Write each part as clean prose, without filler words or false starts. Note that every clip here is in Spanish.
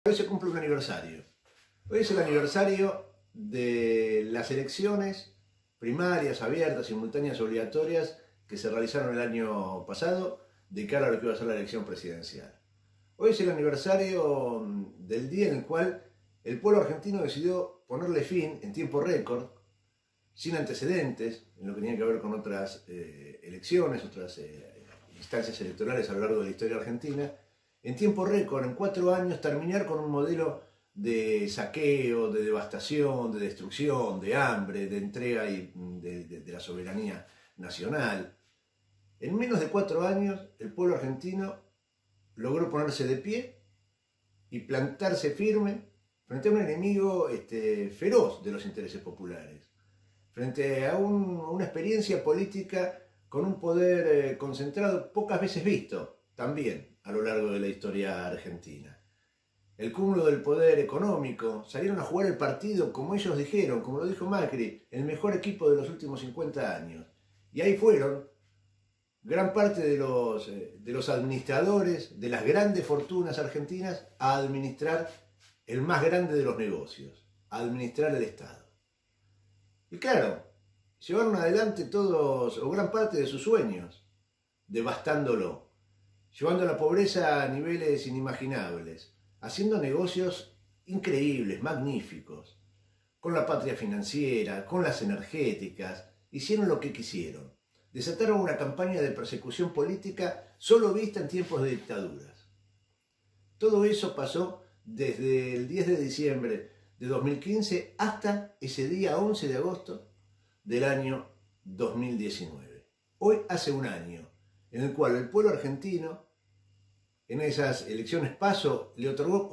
Hoy se cumple un aniversario. Hoy es el aniversario de las elecciones primarias, abiertas, simultáneas, obligatorias que se realizaron el año pasado de cara a lo que iba a ser la elección presidencial. Hoy es el aniversario del día en el cual el pueblo argentino decidió ponerle fin en tiempo récord, sin antecedentes, en lo que tenía que ver con otras elecciones, otras instancias electorales a lo largo de la historia argentina, en tiempo récord, en 4 años, terminar con un modelo de saqueo, de devastación, de destrucción, de hambre, de entrega de la soberanía nacional. En menos de 4 años, el pueblo argentino logró ponerse de pie y plantarse firme frente a un enemigo feroz de los intereses populares, frente a una experiencia política con un poder concentrado pocas veces visto también a lo largo de la historia argentina. El cúmulo del poder económico, salieron a jugar el partido como ellos dijeron, como lo dijo Macri, el mejor equipo de los últimos 50 años. Y ahí fueron gran parte de los administradores de las grandes fortunas argentinas a administrar el más grande de los negocios, a administrar el Estado. Y claro, llevaron adelante todos o gran parte de sus sueños, devastándolo, llevando la pobreza a niveles inimaginables, haciendo negocios increíbles, magníficos, con la patria financiera, con las energéticas, hicieron lo que quisieron. Desataron una campaña de persecución política solo vista en tiempos de dictaduras. Todo eso pasó desde el 10 de diciembre de 2015 hasta ese día 11 de agosto del año 2019. Hoy hace un año en el cual el pueblo argentino, en esas elecciones PASO, le otorgó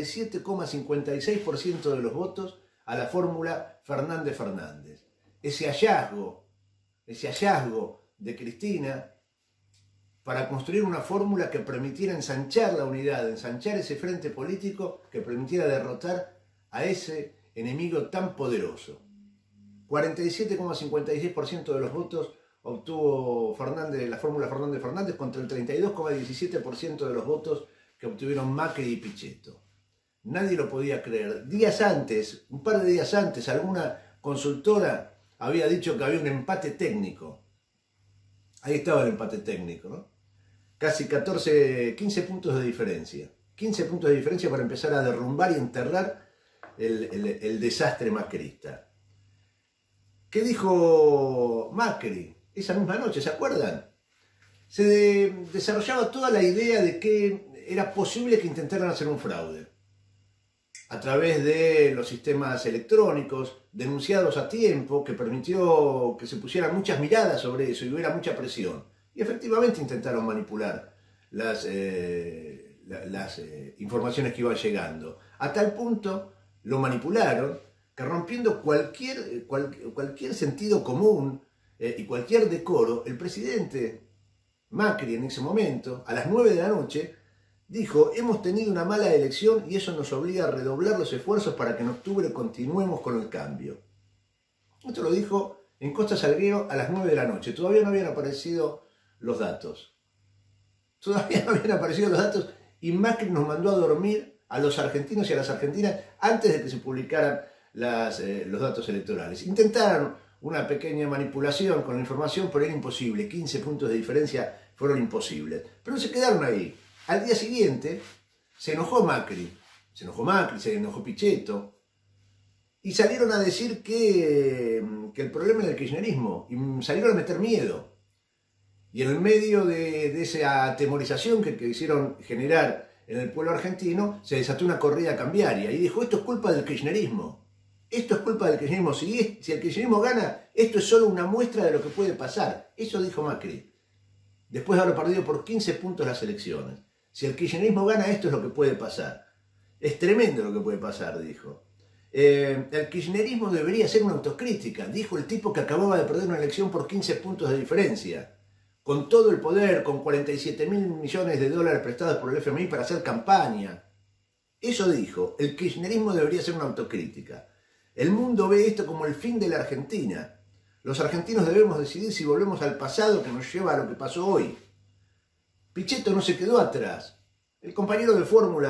47,56% de los votos a la fórmula Fernández-Fernández. Ese hallazgo de Cristina para construir una fórmula que permitiera ensanchar la unidad, ensanchar ese frente político que permitiera derrotar a ese enemigo tan poderoso. 47,56% de los votos obtuvo la fórmula Fernández-Fernández contra el 32,17% de los votos que obtuvieron Macri y Pichetto. Nadie lo podía creer. Días antes, un par de días antes, alguna consultora había dicho que había un empate técnico. Ahí estaba el empate técnico, ¿no? Casi 15 puntos de diferencia. 15 puntos de diferencia para empezar a derrumbar y enterrar el desastre macrista. ¿Qué dijo Macri? Esa misma noche, ¿se acuerdan? Se desarrollaba toda la idea de que era posible que intentaran hacer un fraude a través de los sistemas electrónicos denunciados a tiempo, que permitió que se pusieran muchas miradas sobre eso y hubiera mucha presión. Y efectivamente intentaron manipular las informaciones que iban llegando. A tal punto lo manipularon que, rompiendo cualquier sentido común y cualquier decoro, el presidente Macri en ese momento, a las 9 de la noche, dijo: hemos tenido una mala elección y eso nos obliga a redoblar los esfuerzos para que en octubre continuemos con el cambio. Esto lo dijo en Costa Salguero a las 9 de la noche. Todavía no habían aparecido los datos. Y Macri nos mandó a dormir a los argentinos y a las argentinas antes de que se publicaran los datos electorales. Intentaron una pequeña manipulación con la información, pero era imposible. 15 puntos de diferencia fueron imposibles. Pero se quedaron ahí. Al día siguiente se enojó Macri, se enojó Pichetto, y salieron a decir que el problema era el kirchnerismo, y salieron a meter miedo. Y en el medio de esa atemorización que quisieron generar en el pueblo argentino, se desató una corrida cambiaria, y dijo: esto es culpa del kirchnerismo. Esto es culpa del kirchnerismo. Si el kirchnerismo gana, esto es solo una muestra de lo que puede pasar. Eso dijo Macri, después de haber perdido por 15 puntos las elecciones. Si el kirchnerismo gana, esto es lo que puede pasar. Es tremendo lo que puede pasar, dijo. El kirchnerismo debería hacer una autocrítica, dijo el tipo que acababa de perder una elección por 15 puntos de diferencia, con todo el poder, con 47.000 millones de dólares prestados por el FMI para hacer campaña. Eso dijo: el kirchnerismo debería hacer una autocrítica. El mundo ve esto como el fin de la Argentina. Los argentinos debemos decidir si volvemos al pasado que nos lleva a lo que pasó hoy. Pichetto no se quedó atrás. El compañero de fórmula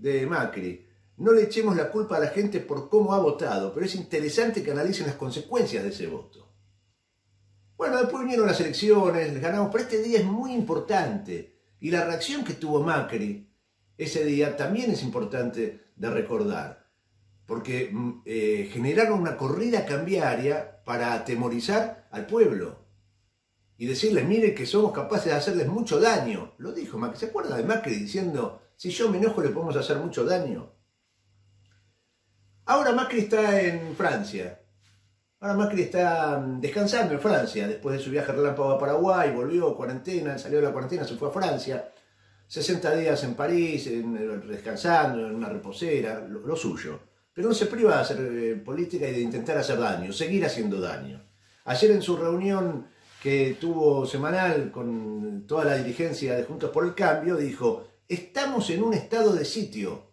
de Macri. No le echemos la culpa a la gente por cómo ha votado, pero es interesante que analicen las consecuencias de ese voto. Bueno, después vinieron las elecciones, les ganamos, pero este día es muy importante. Y la reacción que tuvo Macri ese día también es importante de recordar. Porque generaron una corrida cambiaria para atemorizar al pueblo. Y decirles, miren que somos capaces de hacerles mucho daño. Lo dijo Macri. ¿Se acuerda de Macri diciendo, si yo me enojo le podemos hacer mucho daño? Ahora Macri está en Francia. Ahora Macri está descansando en Francia, después de su viaje relámpago a Paraguay, volvió, cuarentena, salió de la cuarentena, se fue a Francia, 60 días en París, descansando en una reposera, lo suyo. Pero no se priva de hacer política y de intentar hacer daño, seguir haciendo daño. Ayer en su reunión que tuvo semanal con toda la dirigencia de Juntos por el Cambio, dijo, estamos en un estado de sitio.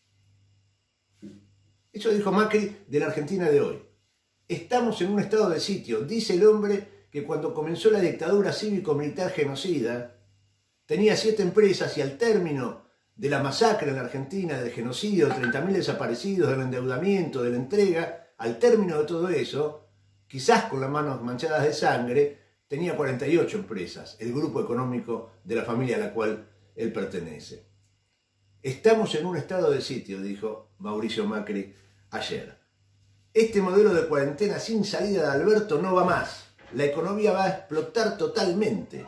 Eso dijo Macri de la Argentina de hoy. Estamos en un estado de sitio. Dice el hombre que cuando comenzó la dictadura cívico-militar genocida, tenía 7 empresas y al término de la masacre en la Argentina, del genocidio, de 30.000 desaparecidos, del endeudamiento, de la entrega, al término de todo eso, quizás con las manos manchadas de sangre, tenía 48 empresas, el grupo económico de la familia a la cual él pertenece. Estamos en un estado de sitio, dijo Mauricio Macri ayer. Este modelo de cuarentena sin salida de Alberto no va más. La economía va a explotar totalmente.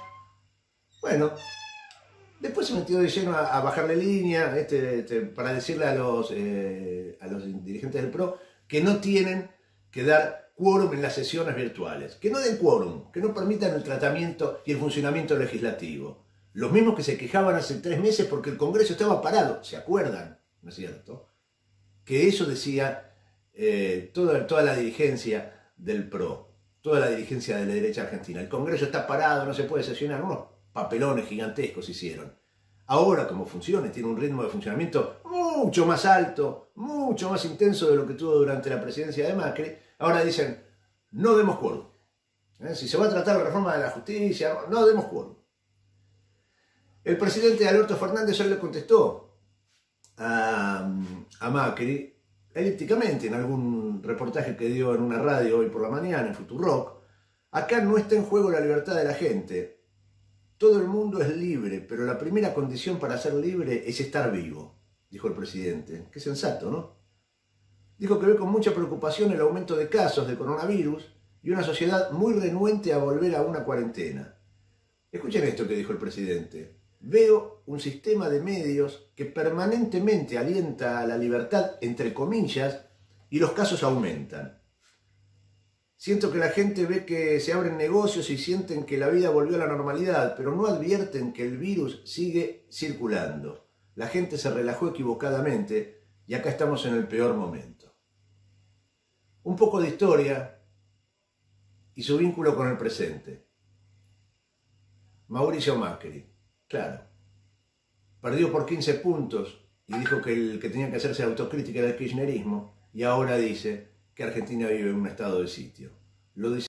Bueno, después se metió de lleno a bajarle línea para decirle a los dirigentes del PRO que no tienen que dar quórum en las sesiones virtuales. Que no den quórum, que no permitan el tratamiento y el funcionamiento legislativo. Los mismos que se quejaban hace 3 meses porque el Congreso estaba parado. ¿Se acuerdan? ¿No es cierto? Que eso decía toda la dirigencia del PRO, toda la dirigencia de la derecha argentina. El Congreso está parado, no se puede sesionar, unos papelones gigantescos hicieron. Ahora, como funciona, tiene un ritmo de funcionamiento mucho más alto, mucho más intenso de lo que tuvo durante la presidencia de Macri. Ahora dicen, no demos quórum. Si se va a tratar la reforma de la justicia, no demos quórum. El presidente Alberto Fernández hoy le contestó a Macri, elípticamente, en algún reportaje que dio en una radio hoy por la mañana, en Futurock. Acá no está en juego la libertad de la gente. Todo el mundo es libre, pero la primera condición para ser libre es estar vivo, dijo el presidente. Qué sensato, ¿no? Dijo que ve con mucha preocupación el aumento de casos de coronavirus y una sociedad muy renuente a volver a una cuarentena. Escuchen esto que dijo el presidente. Veo un sistema de medios que permanentemente alienta a la libertad, entre comillas, y los casos aumentan. Siento que la gente ve que se abren negocios y sienten que la vida volvió a la normalidad, pero no advierten que el virus sigue circulando. La gente se relajó equivocadamente y acá estamos en el peor momento. Un poco de historia y su vínculo con el presente. Mauricio Macri. Claro, perdió por 15 puntos y dijo que el que tenía que hacerse autocrítica era el kirchnerismo y ahora dice que Argentina vive en un estado de sitio. Lo dice